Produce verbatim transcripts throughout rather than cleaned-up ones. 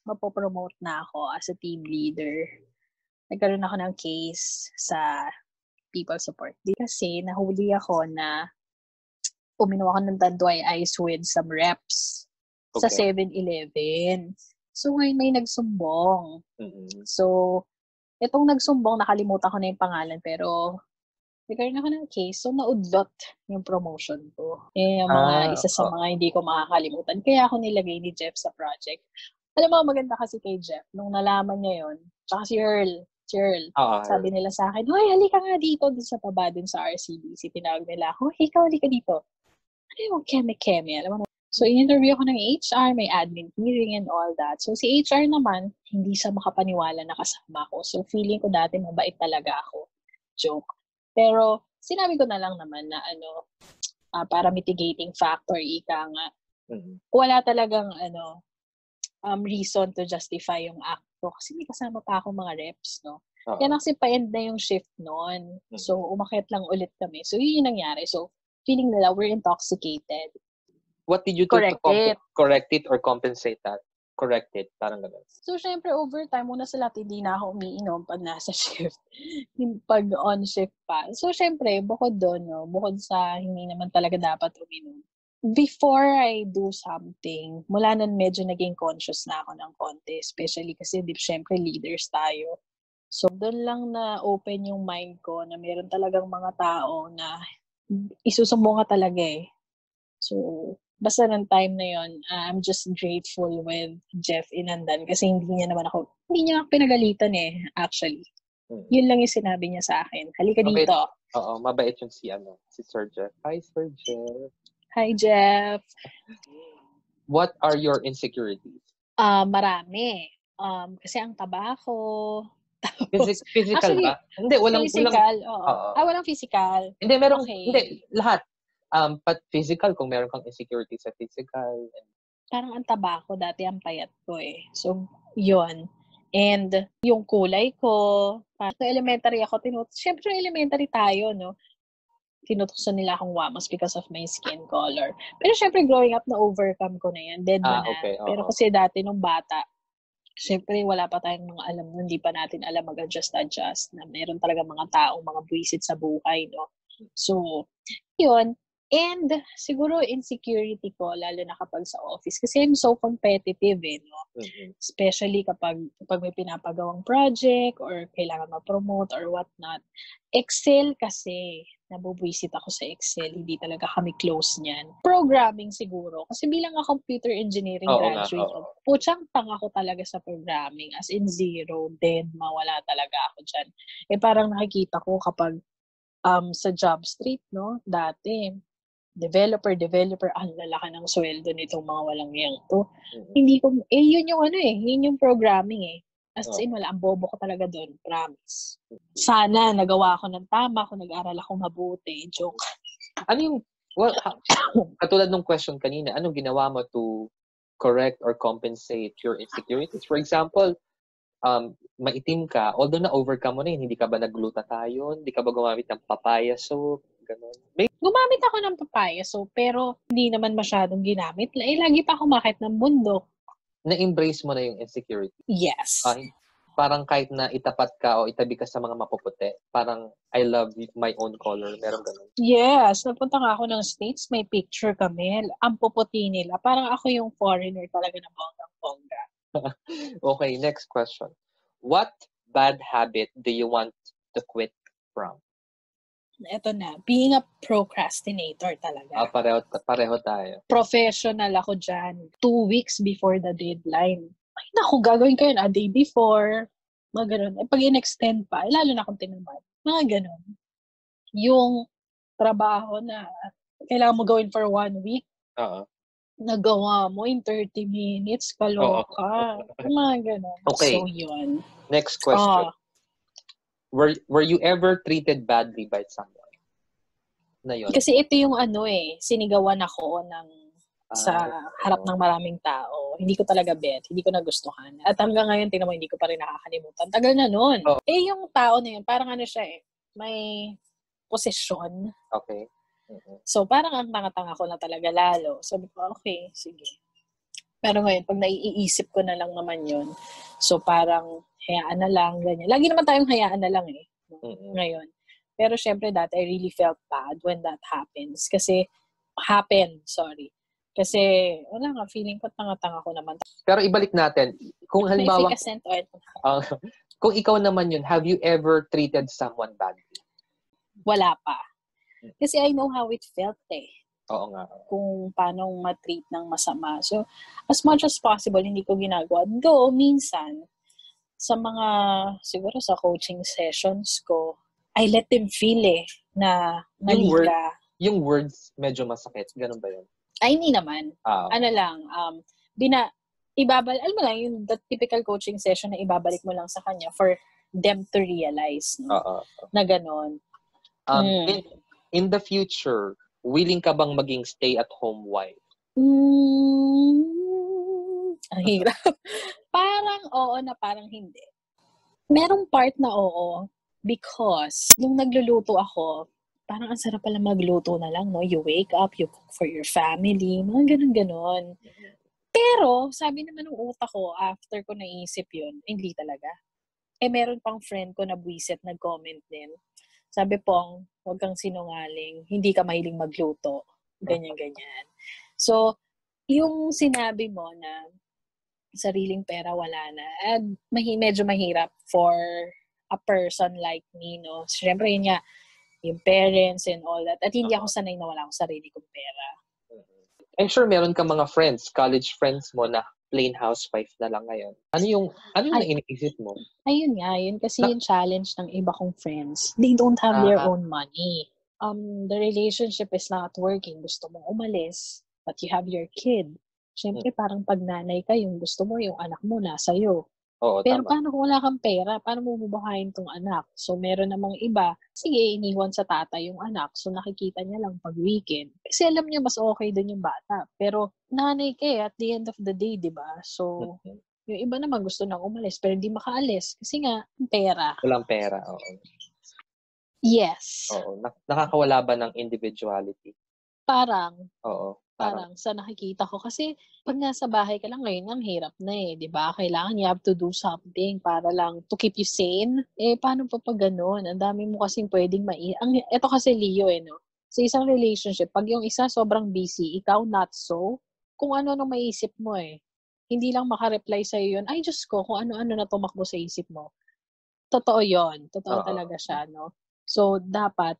mapopromote na ako as a team leader, nagkaroon ako ng case sa people support. Di kasi nahuli ako na uminom ako ng Tanduay Ice with some reps okay. sa seven eleven. So, ngayon may nagsumbong. Mm-hmm. So, itong nagsumbong, nakalimutan ko na yung pangalan, pero nagkaroon ako ng case, so naudlot yung promotion ko. Eh, yung mga ah, isa sa oh. mga hindi ko makakalimutan. Kaya ako nilagay ni Jeff sa project. Alam mo, maganda kasi kay Jeff, nung nalaman niya yun, tsaka si Earl, si Earl, oh, sabi nila sa akin, hoy, halika nga dito, dun sa baba, dun sa R C B C. Tinawag nila ako, hey, ikaw, halika dito. Ano yung keme-keme? Alam mo, so, in-interview ako ng H R, may admin hearing and all that. So, si H R naman, hindi siya makapaniwala na kasama ko. So, feeling ko dati mabait talaga ako. Joke. Pero, sinabi ko na lang naman na ano, uh, para mitigating factor, ika nga, mm-hmm. wala talagang ano, um, reason to justify yung act ko. Kasi may kasama pa ako mga reps, no? Uh-huh. Yan kasi pa-end na yung shift noon. Mm-hmm. So, umakyat lang ulit kami. So, yun yung nangyari. So, feeling nila we're intoxicated. What did you do correct to comp- it. correct it or compensate that? Correct it. Parang gano'n. So, syempre, overtime, muna sa lahat, hindi na ako umiinom pag nasa shift. Pag on shift pa. So, syempre, bukod doon, no, bukod sa hindi naman talaga dapat uminom. Before I do something, mula nun medyo naging conscious na ako ng konti. Especially kasi, di, syempre, leaders tayo. So, doon lang na open yung mind ko na meron talagang mga tao na isusumbong ka talaga eh. So, basta ng time na yon, uh, I'm just grateful with Jeff Inandan kasi hindi niya naman ako, hindi niya ako pinagalitan eh, actually. Hmm. Yun lang yung sinabi niya sa akin. Halika okay. dito. Oo, mabait yung si, ano, si Sir Jeff. Hi, Sir Jeff. Hi, Jeff. What are your insecurities? Uh, marami. Um, kasi ang taba ko. Physic- physical actually, ba? Hindi, walang... Physical, walang, oo. Uh, ah, walang physical. Hindi, meron, okay. hindi, lahat. Um, but physical, kung meron kang insecurity sa physical. And... Parang ang taba ko, dati ang payat ko eh. So, yun. And yung kulay ko, parang elementary ako, tinut- syempre elementary tayo, no? Tinutuksan nila akong wamas because of my skin color. Pero syempre growing up, na-overcome ko na yan. Dead ah, na. Okay. Pero kasi dati nung bata, syempre wala pa tayong mga alam, hindi pa natin alam mag-adjust-adjust na meron talaga mga taong mga buwisit sa buhay, no? So, yun. And siguro insecurity ko, lalo na kapag sa office. Kasi I'm so competitive eh, no? Mm-hmm. Especially kapag, kapag may pinapagawang project or kailangan ma-promote or whatnot. Excel kasi, nabubwisit ako sa Excel. Hindi talaga kami close niyan. Programming siguro. Kasi bilang a computer engineering oo graduate, nga, oo. putsang tanga ko talaga sa programming. As in zero, dead, mawala talaga ako dyan. Eh parang nakikita ko kapag um, sa job street, no? Dati, developer, developer, ang lalaki ng sweldo nitong mga walang yang to. Mm-hmm. Hindi ko, eh yun yung ano eh, yun yung programming eh. As oh. in, wala, ang bobo ko talaga doon, promise. Sana, nagawa ako ng tama, kung nag-aral ako mabuti, joke. Ano yung, well, katulad ng question kanina, anong ginawa mo to correct or compensate your insecurities? For example, um, maitim ka, although na-overcome mo na yun, hindi ka ba nag-glutathione? Hindi ka ba gumamit ng papaya soap? Ganun. May... Gumamit ako ng papaya soap, pero hindi naman masyadong ginamit. Eh, lagi pa ako makit ng bundok. Na-embrace mo na yung insecurity? Yes. Uh, parang kahit na itapat ka o itabi ka sa mga mapuputi, parang I love my own color. Meron ganun. Yes. Napunta nga ako ng States, may picture kami. Ang puputi nila. Parang ako yung foreigner talaga na bonggang-bongga. Okay, next question. What bad habit do you want to quit from? Ito na, being a procrastinator talaga. Ah, pareho, pareho tayo. Professional ako dyan. Two weeks before the deadline. Ay, naku, gagawin ko yun a day before. Mga ganun. Eh, pag in-extend pa, eh, lalo na kung tinamad. Mga ganun. Yung trabaho na kailangan mo gawin for one week, Oo. nagawa mo in thirty minutes, kaloka. Mga ganun. Okay. So, yun. Next question. Uh, Were were you ever treated badly by someone? Na yun? Kasi ito yung ano eh, sinigawan ako ng sa ah, harap ng maraming tao. Hindi ko talaga bet, hindi ko nagustuhan. At hanggang ngayon, tingnan mo, hindi ko pa rin nakakalimutan. Tagal na nun. Oh. Eh, yung tao na yun, parang ano siya eh, may posisyon. Okay. Mm-hmm. So, parang ang tanga-tanga ko na talaga lalo. Sabi ko, okay, sige. Pero ngayon, pag naiisip ko na lang naman yun, so parang hayaan na lang, ganyan. Lagi naman tayong hayaan na lang eh, Mm-mm. ngayon. Pero syempre dati, I really felt bad when that happens. Kasi, happen, sorry. Kasi, wala nga, feeling ko tanga-tanga ko naman. Pero ibalik natin, kung May halimbawa, efficacent oil. uh, kung ikaw naman yun, have you ever treated someone badly? Wala pa. Kasi I know how it felt eh. Oo nga. Kung paano ma-treat ng masama. So, as much as possible, hindi ko ginagawa. Though, minsan, sa mga, siguro sa coaching sessions ko, I let them feel eh, na mali Yung, word, ka. yung words medyo masakit. Ganun ba yun? Ay, hindi naman. Ah, okay. Ano lang, um, bina, ibabalik, alam mo lang, yung the typical coaching session na ibabalik mo lang sa kanya for them to realize, no? Uh-uh. Na ganon. Um, mm. in, in the future, willing ka bang maging stay-at-home wife? Mm, ang hirap. Parang oo na parang hindi. Merong part na oo because nung nagluluto ako, parang ang sarap pala magluto na lang, no? You wake up, you cook for your family, mga ganun-ganon. Pero, sabi naman ng utak ko, after ko naisip yun, hindi talaga. Eh, meron pang friend ko na buwisit, nag-comment din. Sabi pong, huwag kang sinungaling, hindi ka mahiling magluto. Ganyan-ganyan. So, yung sinabi mo na sariling pera wala na, at mahi- medyo mahirap for a person like me, no? Siyempre, yun nga, yung parents and all that. At hindi ako sanay na wala akong sarili kong pera. I'm sure meron ka mga friends, college friends mo na plain housewife na lang ngayon. Ano yung, ano yung Ay, iniisip mo? Ayun nga, yun kasi na, yung challenge ng iba kong friends. They don't have uh, their own money. Um, the relationship is not working. Gusto mong umalis, but you have your kid. Siyempre, hmm. parang pag nanay ka, yung gusto mo, yung anak mo, nasa iyo. Oo, pero tama. paano kung wala kang pera? Paano mo bubuhayin tong anak? So, meron namang iba, sige, iniwan sa tatay yung anak. So, nakikita niya lang pag weekend. Kasi alam niya, mas okay din yung bata. Pero, nanay ka eh, at the end of the day, di ba? So, mm-hmm. yung iba naman gusto nang umalis, pero hindi makaalis. Kasi nga, pera. Walang pera, oo. Yes. Oo. Nakakawala ba ng individuality? Parang. Oo. Parang, parang sa nakikita ko. Kasi, pag nasa bahay ka lang ngayon, ang hirap na eh. Diba? Kailangan you have to do something para lang to keep you sane. Eh, paano pa pag ganun? Ang dami mo kasing pwedeng mai... Ang, ito kasi Leo eh, no? Sa isang relationship, pag yung isa sobrang busy, ikaw not so, kung ano nang maiisip mo eh. Hindi lang makareply sa'yo yun, ay Diyos ko, kung ano-ano na tumakbo sa isip mo. Totoo yon. Totoo Uh-oh. talaga siya, no? So, dapat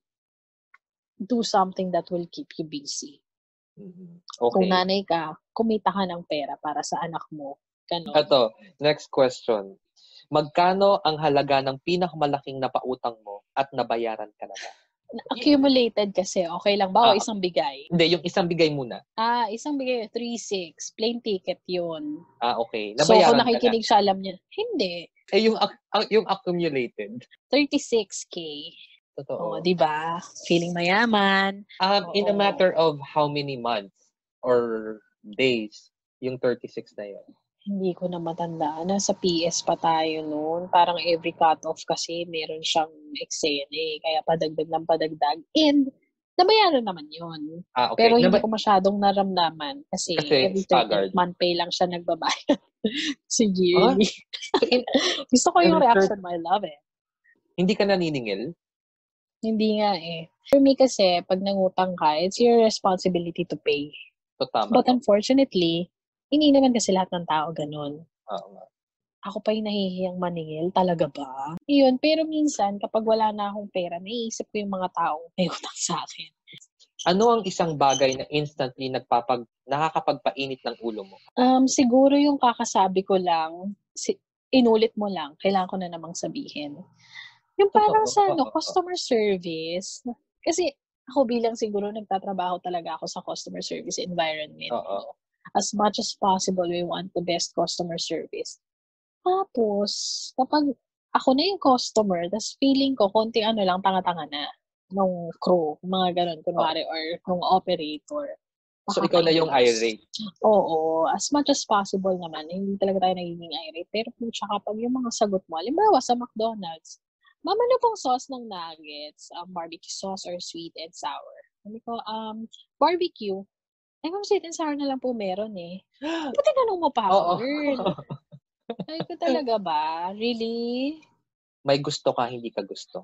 do something that will keep you busy. Okay. Kung nanay ka, kumita ka ng pera para sa anak mo. Ganun. Ito, next question. Magkano ang halaga ng pinakamalaking napautang mo at nabayaran ka na ba? Accumulated kasi, okay lang ba? O Ah, isang bigay? Hindi, yung isang bigay muna. Ah, isang bigay, three six. Plain ticket yun. Ah, okay. So, Nabayaran kung nakikinig siya, alam niya. Hindi. Eh, yung, yung accumulated? thirty-six K. Totoo. Oh, di ba? Feeling mayaman. Um, in a matter of how many months or days yung thirty-six na yun? Hindi ko na matandaan. Nasa P S pa tayo noon. Parang every cut-off kasi meron siyang eksena eh. Kaya padagdag ng padagdag. And nabayaran naman yun. Ah, okay. Pero hindi Naba- ko masyadong naramdaman. Kasi, kasi every thirtieth month pay lang siya nagbabayad. Sige. Huh? Gusto ko yung reaction mo. I love it. Hindi ka naniningil? Hindi nga eh. For me kasi, pag nangutang ka, it's your responsibility to pay. So, tama. But unfortunately, hindi naman kasi lahat ng tao ganun. Oo. Ako pa yung nahihiyang maningil, talaga ba? Iyon, pero minsan, kapag wala na akong pera, naiisip ko yung mga taong may utang sa akin. Ano ang isang bagay na instantly nagpapag, nakakapagpainit ng ulo mo? Um, siguro yung kakasabi ko lang, si, inulit mo lang, kailangan ko na namang sabihin. Yung parang sa ano, customer service. Kasi ako bilang siguro nagtatrabaho talaga ako sa customer service environment. Uh-oh. As much as possible, we want the best customer service. Tapos, kapag ako na yung customer, tas feeling ko, konti ano lang, tanga-tanga na nung crew, mga ganun, kunwari, oh. or nung operator. So, ikaw na yung irate? Oo. As much as possible naman, hindi talaga tayo nagiging irate. Pero kung tsaka pag yung mga sagot mo, halimbawa sa McDonald's, mama na pong sauce ng nuggets, um, barbecue sauce or sweet and sour. Sabi ko, um, barbecue. Eh, kung sweet and sour na lang po meron eh. Ba't tinanong mo pa Oo. ako, girl? Sabi ko, talaga ba? Really? May gusto ka, hindi ka gusto.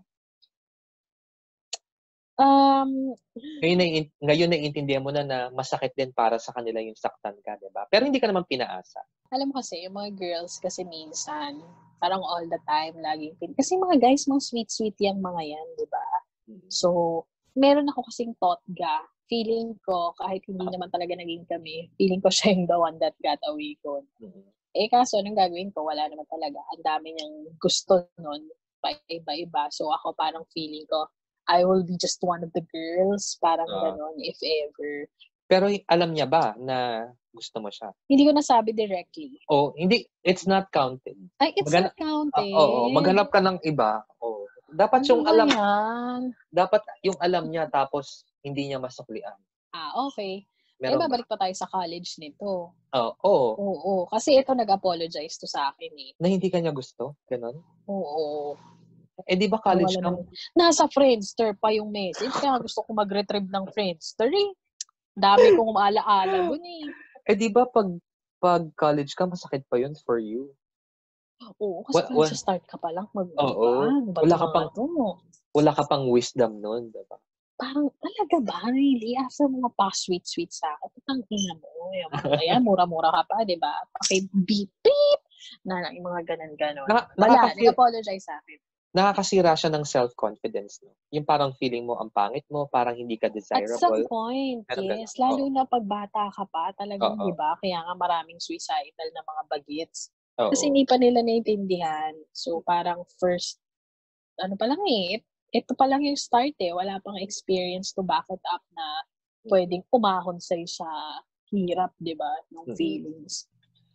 Um, Ngayon nai ngayon naiintindihan mo na na masakit din para sa kanila yung saktan ka, 'di ba? Pero hindi ka naman pinaasa. Alam mo kasi, yung mga girls kasi minsan, parang all the time, laging pin kasi mga guys, mga sweet-sweet yang mga yan, 'di ba? Mm. So, meron ako kasing totga. Feeling ko, kahit hindi naman talaga naging kami, feeling ko siya yung the one that got away ko. Mm. Eh, kaso anong gagawin ko, wala naman talaga. Ang dami niyang gusto nun, paiba-iba. So, ako parang feeling ko, I will be just one of the girls, parang Oo. gano'n, if ever. Pero alam niya ba na gusto mo siya? Hindi ko nasabi directly. Oh, hindi, it's not counted. Ay, it's Magana not ah, oo, counted. maghanap ka ng iba, oo. Dapat Ano yung ba alam yan? dapat yung alam niya tapos hindi niya masuklian. Ah, okay. Eh, Meron ba? babalik pa tayo sa college nito. Oh, oo. Oo, kasi ito nag-apologize 'to sa akin eh. Na hindi ka niya gusto, gano'n? Oo. Eh, 'di ba college Nawala ka? ng nasa Friendster pa yung message, kaya gusto ko mag-retrieve ng Friendster eh. Dami kong ala-ala dun eh. Eh, 'di ba 'pag 'pag college ka masakit pa yun for you? Oo, kasi Wa parang wa sa-start ka pa lang mag 'di oo, ba, ano ba wala 'tong ka mga pang 'to? wala ka pang wisdom nun, 'di ba? Parang talaga ba, really? After mga pa-sweet-sweet sa'kin, putang-ina mo, yung ayan mura-mura ka pa, 'di ba? Paki-beep beep na lang yung mga gano'n-gano'n. Na Wala, nakakasi nag-apologize sa'kin. nakakasira siya ng self-confidence 'no? Yung parang feeling mo ang pangit mo, parang hindi ka At some desirable, point, parang gano'n, yes, lalo oo. na 'pag bata ka pa talagang 'di Oo, ba, kaya nga maraming suicidal na mga bagets. Kasi oo. hindi pa nila naintindihan. So, parang first ano pa lang, eh, ito pa lang yung start, eh, wala pang experience to back it up na Mm, puwedeng umahon sa'yo sa hirap, 'di ba, nung mm. feelings.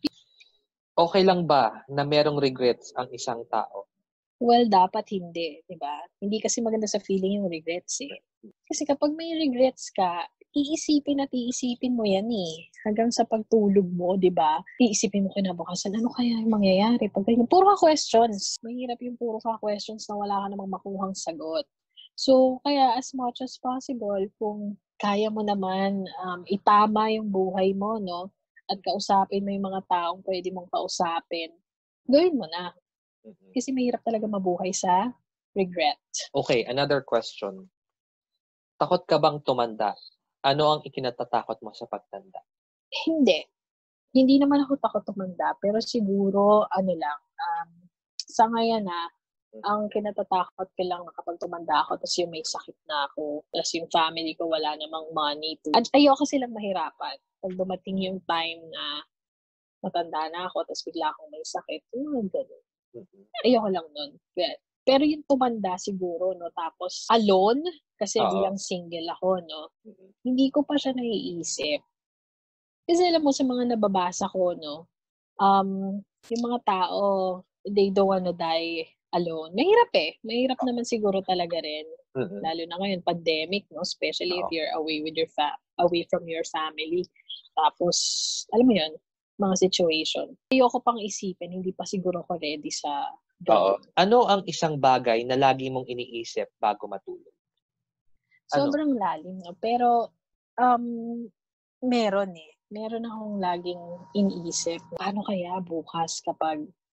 Okey lang ba na merong regrets ang isang tao? Well, dapat hindi, 'di ba? Hindi kasi maganda sa feeling yung regrets, eh. Kasi kapag may regrets ka, iisipin at iisipin mo 'yan, eh, hanggang sa pagtulog mo, 'di ba? Iisipin mo kinabukasan, ano kaya yung mangyayari 'pag ganyan? Puro ka questions. Mahirap yung puro ka questions na wala ka namang makuhang sagot. So, kaya as much as possible kung kaya mo naman, um, itama yung buhay mo 'no, at kausapin mo yung mga taong puwede mong kausapin, gawin mo na. Mm. Kasi mahirap talaga mabuhay sa regret. Okey, another question. Takot ka bang tumanda? Ano ang ikinatatakot mo sa pagtanda? Hindi, hindi naman ako takot tumanda, pero siguro ano lang, um, sa ngayon, ah, Hmm, ang kinatatakot ko lang na kapag tumanda ako ta's yung may sakit na ako, ta's yung family ko wala namang money to at ayoko silang mahirapan. 'Pag dumating yung time na matanda na ako ta's bigla akong may sakit, yung mga gano'n. mm. Ayoko lang nun. Pe pero yung tumanda siguro 'no, tapos alone, kasi Oo, bilang single ako 'no, mm, hindi ko pa siya naiisip. Kasi alam mo sa mga nababasa ko 'no, um, yung mga tao, they don't wanna die alone. Mahirap, eh, mahirap naman siguro talaga rin, mm, lalo na ngayon pandemic 'no, especially if oo, you're away with your fa away from your family. Tapos alam mo yun, mga situation. Ayoko pang isipin, hindi pa siguro ako ready sa oo. gano'n. Ano ang isang bagay na lagi mong iniisip bago matulog? Ano? Sobrang lalim 'no, pero, um, meron, eh. Meron akong laging iniisip, paano kaya bukas kapag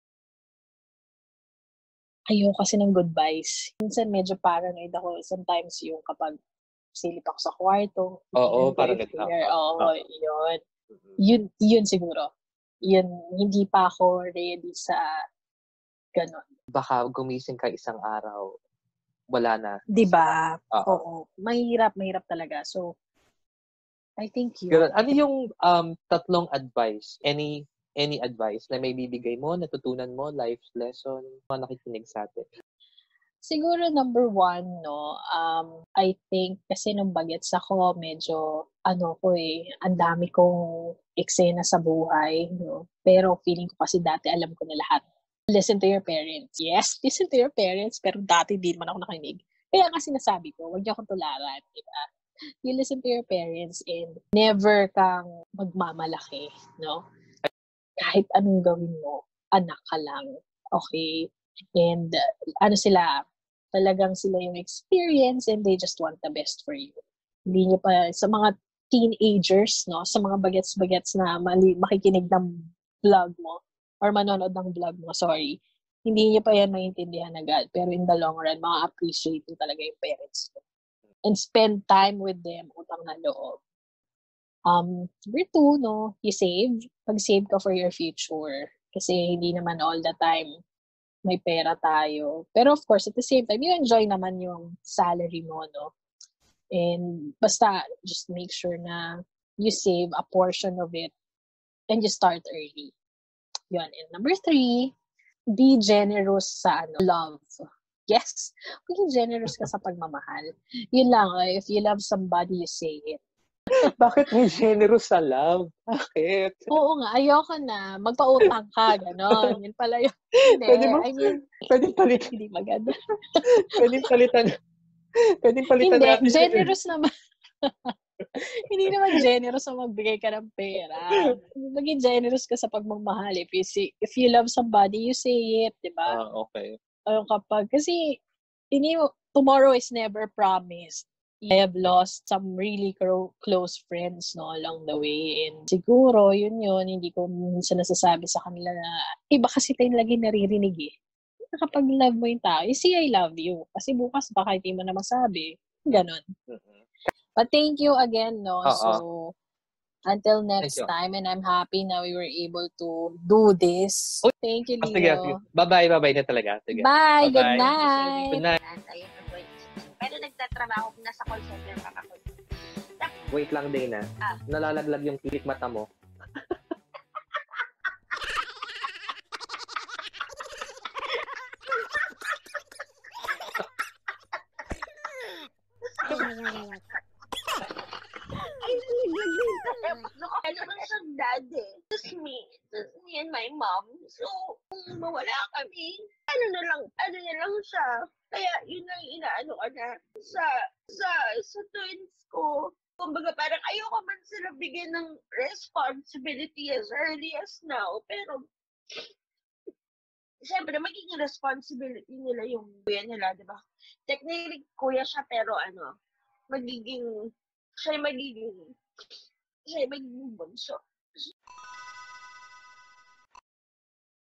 ayoko kasi ng goodbyes. Minsan medyo paranoid ako sometimes yung kapag silip ako sa kwarto, Oo, titingnan ko parang if ganito. there Oo, oo, oo, yun. mm. Yun yun siguro. Yun, hindi pa ako ready sa gano'n. Baka gumising ka isang araw, wala na, 'Di ba? sira. Oo. Oo, mahirap, mahirap talaga. So, I think Gano'n. yun. Ano yung, um, tatlong advice, any any advice na maibibigay mo, natutunan mo, life lesson, mga nakikinig sa'tin? Siguro number one 'no, um, I think kasi nung bagets ako medyo ano ko, eh, ang dami kong eksena sa buhay 'no, pero feeling ko kasi dati alam ko na lahat. Listen to your parents. Yes, listen to your parents, pero dati di naman ako nakinig. Kaya nga sinasabi ko, wag niyo akong tularan, 'di ba? You listen to your parents and never kang magmamalaki 'no, kahit anong gawin mo, anak ka lang, okey? And uh, ano sila, talagang sila yung experience and they just want the best for you. Hindi niyo pa sa mga teenagers, no, sa mga bagets-bagets na mali, makikinig ng vlog mo or manonood ng vlog mo, sorry, hindi niyo pa yan maintindihan agad. Pero in the long run, ma-appreciate mo talaga yung parents mo. And spend time with them, utang na loob. Um, number two, no, you save. Pag-save ka for your future. Kasi hindi naman all the time may pera tayo. Pero of course, at the same time, you enjoy naman yung salary mo, no? And basta, just make sure na you save a portion of it and you start early. Yun. And number three, be generous sa ano, love. Yes, maging generous ka sa pagmamahal. Yun lang, uh, if you love somebody, you say it. Bakit may generous sa love? Bakit? Oo nga, ayoko na. Magpautang ka, gano'n. Yun pala yun. Hindi, Pwede mo, I mean, pwede palitan, hindi maganda. pwede palitan, pwede palitan Hindi, natin. generous naman. Hindi naman generous na magbigay ka ng pera. Maging generous ka sa pagmamahal. If you see, if you love somebody, you say it, di ba? Ah, okay. Ayun kapag, kasi, hindi, tomorrow is never promised. I have lost some really cro- close friends, no, along the way. And siguro, yun yun, hindi ko minsan nasasabi sa kanila na, iba kasi tayo lagi naririnig eh. Kapag love mo yung tao, you say I love you. Kasi bukas baka hindi mo na masabi. Ganon. Mm-hmm. But thank you again, no. Uh-uh. So, until next time, and I'm happy na we were able to do this. Oh, thank you, oh, sige, Leo. sige. Bye-bye, bye-bye na talaga. Sige. Bye, Bye-bye. good night. Good night. Pero nagtatrabaho ko, nasa call center pa ako. Wait lang, Dana. Ah. Nalalaglag yung kilik mata mo. Ano man siyang dad eh. Just me. Just me and my mom. So, kung mawala kami, ano na lang, ano na lang siya. Kaya yun ang inaano ko na sa, sa, sa twins ko. Kumbaga parang ayoko man sila bigyan ng responsibility as early as now. Pero, siyempre, magiging responsibility nila yung kuya nila, di ba? Technically, kuya siya, pero ano, magiging, siya magiging, siya magiging bunso.